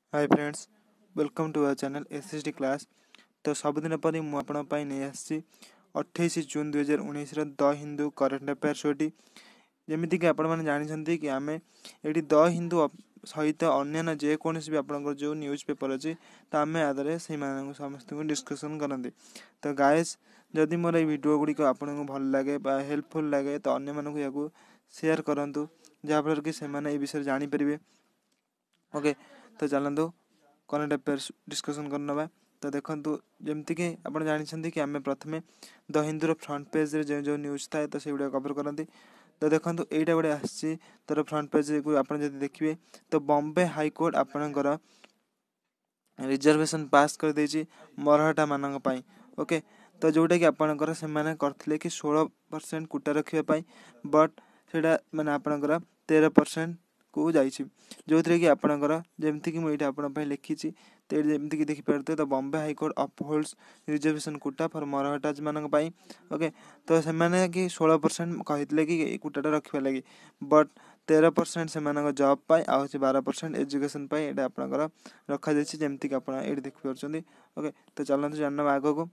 Hi friends, welcome to our channel SSD class. तो सबुदिन पर मुझे नहीं आसी 28 June 2019 the Hindu current affair शोटी। जमीक कि आपने जानते कि आम ये द हिंदू सहित अन्य जेकोसी भी आप जो न्यूज पेपर अच्छी तो आम आदि से समस्त डिस्कसन करते। तो गाइस, जदि मोर ये वीडियो गुड़िक आपको भल लगे हेल्पफुल लगे तो अन्य मानक या शेयर करूँ जहाँफल कि से विषय जानीपर। ओके, तो चलतु करेन्ट अफेयर डिस्कसन करना। तो देखो जमती कि आप जानते कि आम प्रथम द हिंदूर फ्रंट पेज रे जो न्यूज थाए तो से कवर करती। तो देखो यहाँ गोटे आसी तर फ्रंट पेज को आप देखिए तो बॉम्बे हाईकोर्ट आपणकर रिजर्वेशन पास कर देछि मराठा मानक पई। ओके, तो जोटा कि आपणकर से करथिले कि 16% कोटा रखापी, बट से माने आपणकर 13% को जाइछि, जो थी कि आपणकर जमती कि मुझे आपन लिखी तो जमती कि देखिपारे तो Bombay high court upholds reservation quota for Marathas मानक पई। ओके, तो से कि 16% कहते कि कोटाटा रखा लगी, बट 13% से जॉब पाई आ 12% एजुकेशन पाई एटा आपनकर रखा जायछि, जेमति कि आपण एठी देखि परछन्ती। ओके, तो चलନ୍ତୁ जानना आगो को।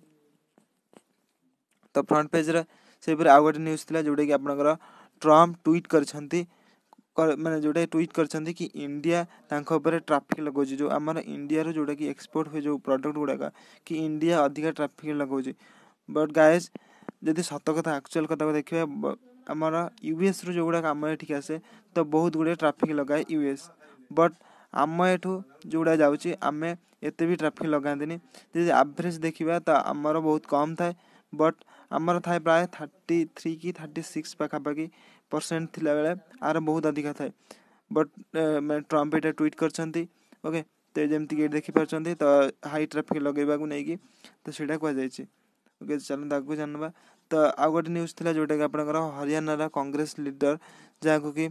तो फ्रंट पेज रे से पर आ गोटे न्यूज थिला जोटा कि आपनकर ट्रम्प ट्वीट करछन्ती, माने जोटा ट्वीट करछन्ती कि इंडिया तांको ऊपर ट्रैफिक लगोछि, जो हमर इंडिया रो जोटा कि एक्सपोर्ट हुए जो प्रोडक्ट गुडा कि इंडिया अधिका ट्रैफिक लगोछि। बट गाइस, जदि सत कथा एक्चुअल कथा देखिए आमर यूएस रू जो गुड़ा आम एठिक आसे तो बहुत गुड़े ट्रैफिक लगाए यूएस, बट आम एठू जोड़ा जाऊँगी आम एत भी ट्रैफिक लगाती। जब एवरेज देखा तो आमर बहुत कम थाए, बट आमर थाए प्राय 33 कि 36 पाखापाखि परसेंट थिला बेले आर बहुत अधिका थाए, बट ट्रम्प एटा ट्वीट करछन्ती। ओके, तो जमती देखिपारे तो हाई ट्रैफिक लगेगा नहीं कि तो सीटा कहुई। ओके, चलते आगे जानवा। तो आउ गोटे न्यूज थिला जोटा कि आपनकर हरियाणा कांग्रेस लीडर जहाँ कि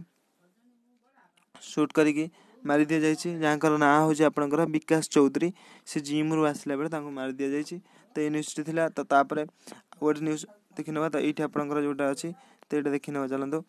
शूट करिकी मारी दि जाइए, जहाँ ना हूँ आपनकर विकास चौधरी। से जिम रु आसला बेले मारी दि जाइए। तो ये न्यूज थिला। तो तापर गोटे न्यूज देखी ना, तो ये आपनकर जोटा अच्छी तो ये देखी ना। चलते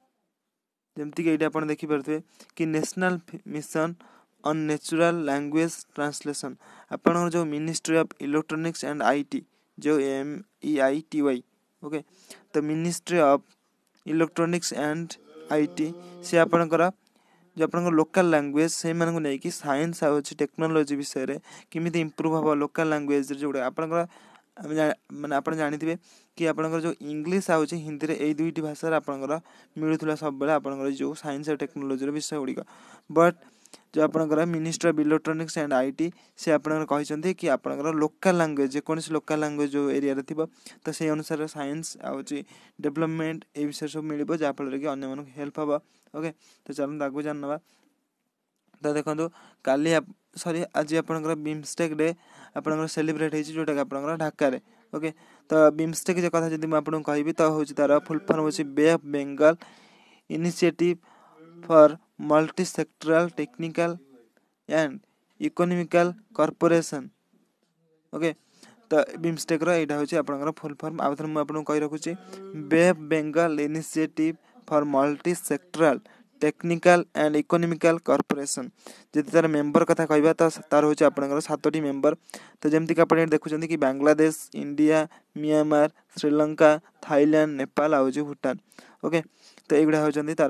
जमती कि ये आप देखिपे कि national mission on natural language translation आपन जो ministry of electronics and IT जो MEITY। ओके, तो ministry of electronics and IT से आपनकर जो आप लोकल लैंग्वेज से नहीं कि साइंस आ टेक्नोलोजी विषय केमी इम्प्रूव हम लोकल लैंग्वेज जोड़ा आपनकर माने आप जानते कि आपनकर जो इंग्लीश आउच हिंदी में दुईटी भाषा आपनकर मिलूला सब बेले आपनकर जो साइंस और टेक्नोलोजी विषय गुड़िक। बट जो आपनकर minister of electronics and IT से आपनकर कहते कि आपनकर लोकल लैंग्वेज जेकोसी लोकल लैंग्वेज जो एरिया रे थिबो तो से अनुसार साइंस आउच डेवलपमेंट ए विषय सब मिल जहाँफल कि अन्य मानक हेल्प हम। ओके, तो चलते आगे जानवा। तो देखो काली सॉरी आज आपनकर बिमस्टेक डे आपनकर सेलिब्रेट होइछि जोटा कि आपनकर ढाका रे। ओके, तो बिमस्टेक जो कथा जदि आपको कहबी तो हूँ तार फुल फॉर्म होछि bay of Bengal initiative for multi sectoral technical and economical corporation. Okay, तो बिमस्टेक रहा हूँ आपनकर फुल फॉर्म आउ थे मुझे कही रखुच्छी bay of Bengal initiative for multi sectoral technical and economical corporation. जब तार मेंबर कथा कहबा तो तार हूँ आपनकर 7टी मेंबर। तो जमती आप देखुं कि Bangladesh, India, Myanmar, Sri Lanka, Thailand, Nepal आउ भूटान। ओके, तो युवा होती तार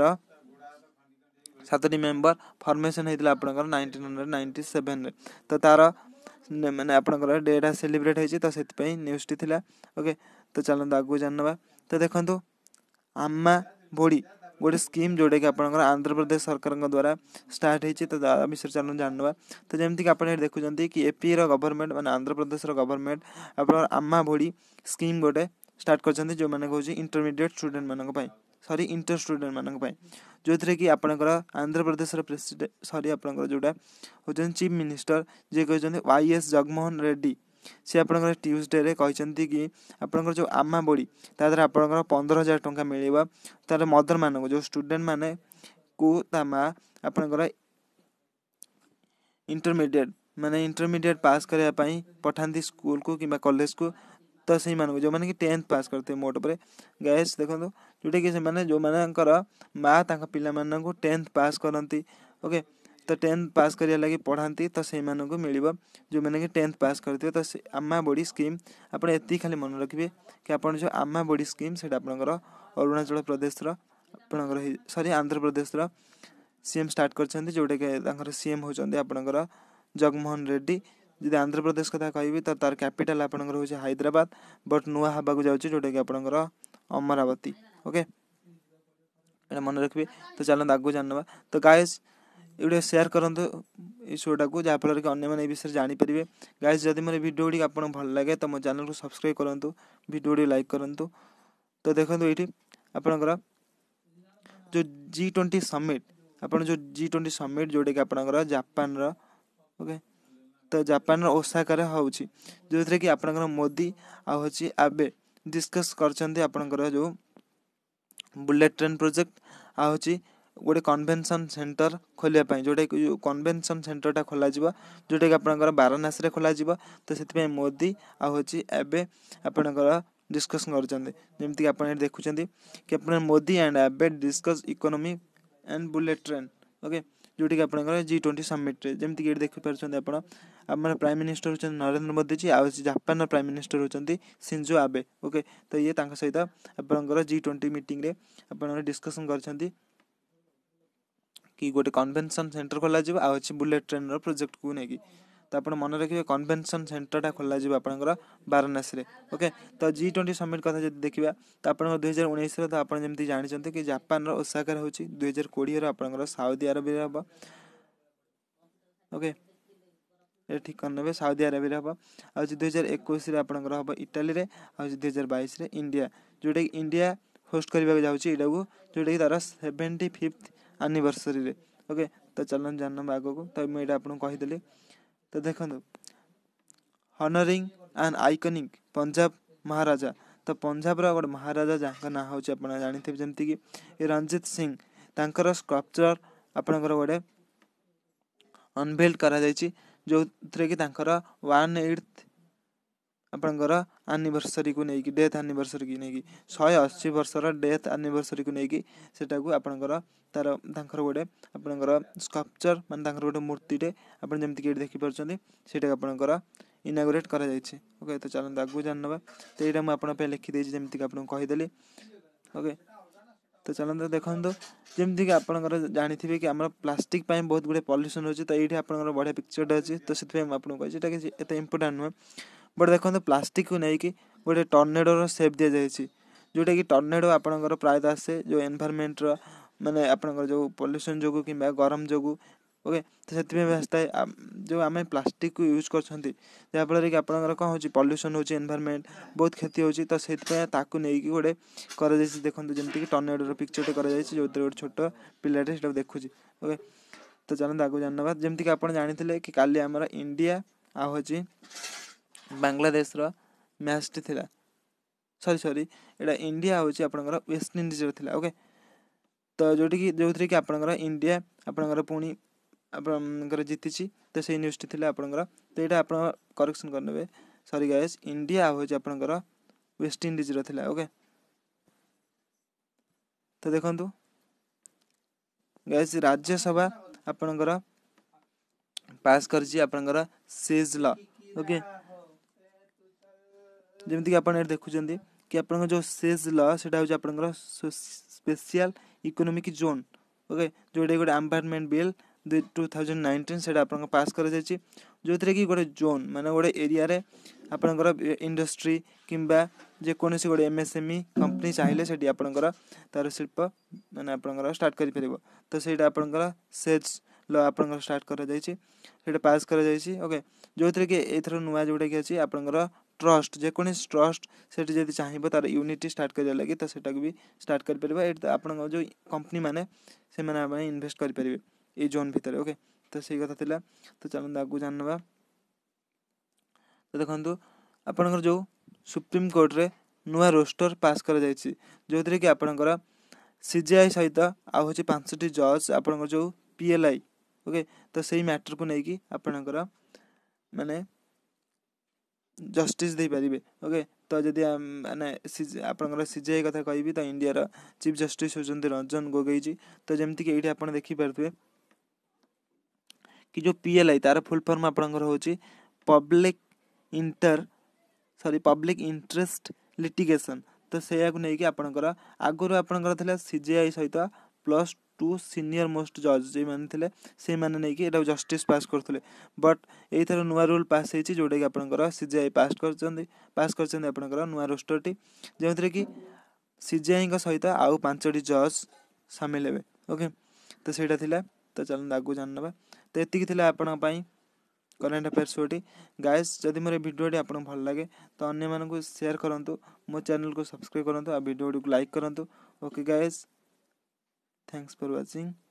7टी मेंबर फॉर्मेशन होता आपनकर 1997 तो तार माने आपनकर डेटा सेलिब्रेट होइछि तो सेति न्यूज़ टी थिला। ओके, तो चलते आगु जानवा। तो देखो आम्मा भोड़ी गोटे स्कीम जोटा कि आपनकर आंध्र प्रदेश सरकार द्वारा स्टार्ट होइछि, तो विषय चलो जानवा। तो जमती कि आप देखुं कि एपी रो गवर्नमेंट माने आंध्र प्रदेश रो गवर्नमेंट आपनकर आम्मा भोड़ी स्कीम गोटे स्टार्ट करछन्ती जो माने कहूछि इंटरमीडिएट स्टूडेंट मानक पई, सॉरी इंटर स्टूडेंट मानक पई, जो थरे कि आपनकर आंध्र प्रदेश रो प्रेसिडेंट सॉरी आपनकर जोटा होजन चीफ मिनिस्टर जे कहछन्ती YS जगनमोहन रेड्डी से आपनकर ट्यूसडे रे कहछन्ती कि आपनकर जो आमा बड़ी ता द्वारा आपनकर 15,000 टंका मिलिबा तार मदर मानक जो स्टूडेंट माने को ता मा आपनकर इंटरमीडिएट पास करने पाई पठाती स्कूल को कि कॉलेज को। तो से मानक जो मैंने कि 10th पास करते मोट पर गैस देखो जोटा कि से जो मानकर माँ पिला 10th पास करती। ओके, तो 10th पास करिया लगी पढ़ाती तो से मिल जो मैंने कि 10th पास करते तो से आमा बड़ी स्कीम आपड़ एति खाली मन रखिए कि आप जो आमा बड़ी स्कीम से आपंकर अरुणाचल प्रदेश आपंकर sorry Andhra Pradesh CM start कर जोटा कि सीएम होती आपंकर जगनमोहन रेड्डी जब आंध्र प्रदेश कथा कहि तो तार कैपिटल आपंकर हो हैदराबाद बट नुआ हवा को जाऊँगी जोटा कि आपंकर अमरावती ओके मन रखिए तो चलते आगू जानवा तो गाइस ये शेयर करूँ शोटा को जहाँफल कि अन्य मैंने विषय जानीपर गाइस जदि मोर भिडियो आप भल लगे तो मो चैनल को सब्सक्राइब करूँ भिडियो लाइक करूँ तो देखो ये आपंकर जो G20 समिट आप जो G20 समिट जोटा कि आपंकर जापान ओके तो जापान ओसाका हो जो थे कि आपंकर मोदी आछी आबे डिस्कस कर जो बुलेट ट्रेन प्रोजेक्ट आछी गोटे कन्वेंशन सेंटर खोलिया जोटा कि कन्वेंशन सेंटरटा खोल जोटा कि आपंकर वाराणसी खोल तो से मोदी आछी एबे आपंकर डिस्कसन करमती आप देखुं कि अपना Modi and Abe discuss economy and bullet train okay जोटा कि आपंकर G20 समिट जमीक ये देखिपार आप प्राइम मिनिस्टर होती नरेंद्र मोदी जी आ जापान प्राइम मिनिस्टर होती सिंजो आबे ओके तो ये सहित आपंकर G20 मीटिंग रे आप डिस्कसन कर कि गोटे कन्वेंशन सेंटर खोल बुलेट ट्रेन रो प्रोजेक्ट को लेकिन तो आप मन रखिए कन्वेंशन सेंटरटा खोल आपंकर वाराणसी ओके तो G20 समिट कथा जब देखा तो आप 2019 तो आप जमी जानते कि जापान ओसाका हो 2020 आपंकर साउदी अरब हम ओके ये ठीक कर साउदी अरब हम आ 2021 आपंकर हम इटाली आ 2022 इंडिया जोटा कि इंडिया होस्ट करने जाऊँगी यहाँ को जोटा कि तार 75th एनिवर्सरी ओके तो चलन जान आग को तो मुझे आपको कहीदेली तो देखो honouring and iconic Punjab Maharaja तो पंजाब गोटे महाराजा जहाँ ना हूँ आप जानते जमती कि रणजीत सिंह तांकर स्कल्पचर आपंकर गोटे अनवेल्ड करा जो थे कि 1/8 आपंकर एनिवर्सरी को लेकिन डेथ एनिवर्सरी की नहीं 180 वर्षर डेथ एनिवर्सरी को लेकिन सेटा को आपंकर तार गोटे आपंकर स्कल्पचर मान गोटे मूर्तिटे आप जमीक देखिपार से आपंकर इनागुरेट करा ओके तो चलते आगू जानवा तो यहाँ मुझे लिखिदे जमीक आपको कहीदेली ओके तो चलते देखो जमीक आपंकर जानते कि आम प्लास्टिक बहुत गुड़े पल्यूसन होती तो ये आपंकर बढ़िया पिक्चर अच्छी तो से आपको कही एत इंपोर्टाट नुहे बट देखो प्लास्टिक को लेकिन गोटे टर्नेडोर सेप दि जाए जोटा कि टर्नेडो आपंकर प्रायतः आसे जो एनवायरमेंट माने आपंकर जो पल्यूसन जो कि गरम जो ओके तो से आसता है जो आम प्लास्टिक को यूज करफल कि आपंकर कौन हो पल्यूसन हो एनवायरमेंट बहुत क्षति होती तो से नहीं गोटे कर देखो जमीक टर्नेडोर पिक्चर कर जो गोटे छोट पिलाटे से देखुँ ओके तो चलते आगे जानवा जमीक आप जानते कि काली आम इंडिया आँची बांग्लादेश मैच टी थिला सॉरी एटा इंडिया होची आपनकर वेस्ट इंडीज रो थिला ओके तो जोटी कि जो थरे कि आपनकर इंडिया आपनकर पुणी आपनकर जीतिची तो से न्यूज़ टी थिला आपनकर तो एटा आपन करेक्शन करनेबे सॉरी गाइस इंडिया होची आपनकर वेस्ट इंडीज रो थिला ओके तो देखंतु गाइस राज्यसभा आपनकर पास करची आपनकर सेज लॉ ओके जमीक आप देखुं कि आप जो सेज लॉ से आप स्पेशल इकोनॉमिक जोन ओके जोटा गोटे एनवायरनमेंट बिल 2019 से पास कर जो थे कि गोटे जोन माने गोटे एरिया रे आपंकर इंडस्ट्री किंबा जेकोसी गोटे MSME कंपनी चाहिए से आपंकर तार शिल्प माने आपंकर स्टार्ट कर तो सहीटा आपंकर सेज लॉ आपंकर स्टार्ट कर पास कर ओके जो थे कि एथर नुआ जोटा कि अच्छी आपंकर ट्रस्ट जेकोसी ट्रस्ट से चाहिए तार यूनिट स्टार्ट कर लगे तो सेटा भी स्टार्ट कर आप जो कंपनी माने से मैंने इन्वेस्ट करेंगे ये जोन भितर ओके तो सही कथा थिला तो चलते आगू जानवा तो देखो आपंकर जो सुप्रीम कोर्ट रे नुआ रोस्टर पास कर जो थे कि आपंकर CJI सहित आउ 5टी जज आपंकर जो PLI ओके तो सही मैटर को लेकिन आपंकर माने जस्टिस दे पारे ओके तो जदि माने आपंकर CJI कथा कहि तो इंडिया चीफ जस्टिस होती रंजन गोगोई जी तो जमीक ये आप देखिपे कि जो PLI तार फुल फॉर्म आपणकर होची पब्लिक इंटरेस्ट लिटिगेशन। तो से नहीं कि आपणकर आगुरी आपणकर थिला CJI सहित +2 सीनियर मोस्ट जज जे माने थिले से माने नहीं कि एटा जस्टिस पास करथले। बट एई थर नुवा रूल पास हेची जोटा कि आपणकर CJI पास करचंदी आपणकर नुवा रोस्टरटी जेमथरे कि CJI का सहित आउ 5टी जज शामिल हेबे। ओके तो सेटा थिला। तो चलन आगु जाननबा। तो एतिकी थिला आपण पई करेंट अफेयर्स शोटी गाइस। जदि मोर वीडियोटी आपन भल लागे तो अन्य मानकु शेयर करंतु, मो चैनल को सब्सक्राइब करंतु, आ वीडियो को लाइक करंतु। Okay guys, thanks for watching.